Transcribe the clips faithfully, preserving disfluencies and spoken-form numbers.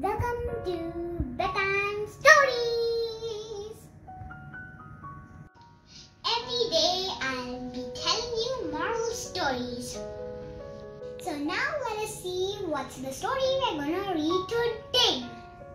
Welcome to Bedtime Stories. Every day I'll be telling you moral stories. So now let us see what's the story we're gonna read today.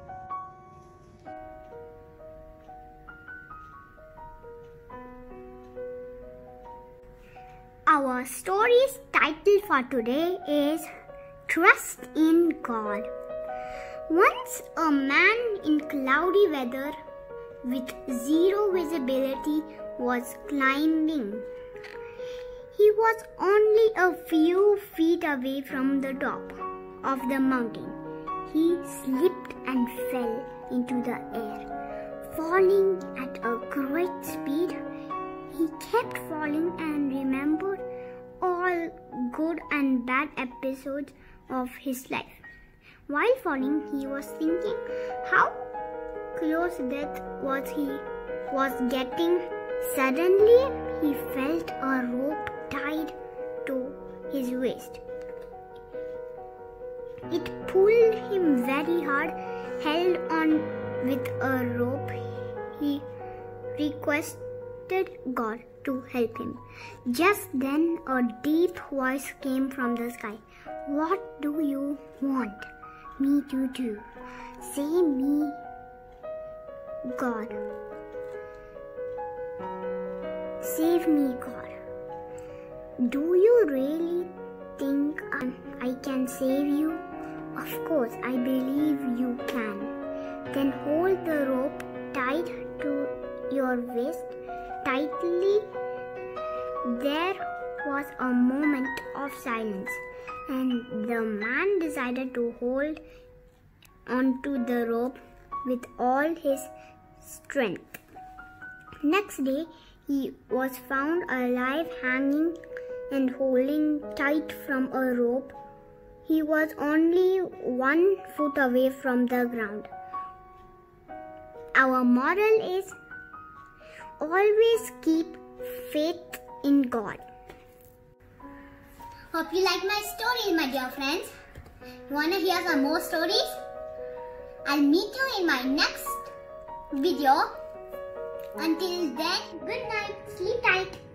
Our story's title for today is Trust in God. Once a man in cloudy weather with zero visibility was climbing. He was only a few feet away from the top of the mountain. He slipped and fell into the air, falling at a great speed. He kept falling and remembered all good and bad episodes of his life. While falling, he was thinking how close death was he was getting. Suddenly, he felt a rope tied to his waist. It pulled him very hard. Held on with a rope, he requested God to help him. Just then, a deep voice came from the sky. "What do you want me to do? Save me, God. Save me, God. Do you really think I can save you? Of course, I believe you can. Then hold the rope tied to your waist tightly." There was a moment of silence, and the man decided to hold onto the rope with all his strength. Next day, he was found alive, hanging and holding tight from a rope. He was only one foot away from the ground. Our moral is always keep faith in God. Hope you like my stories, my dear friends. You wanna hear some more stories? I'll meet you in my next video. Until then, good night, sleep tight.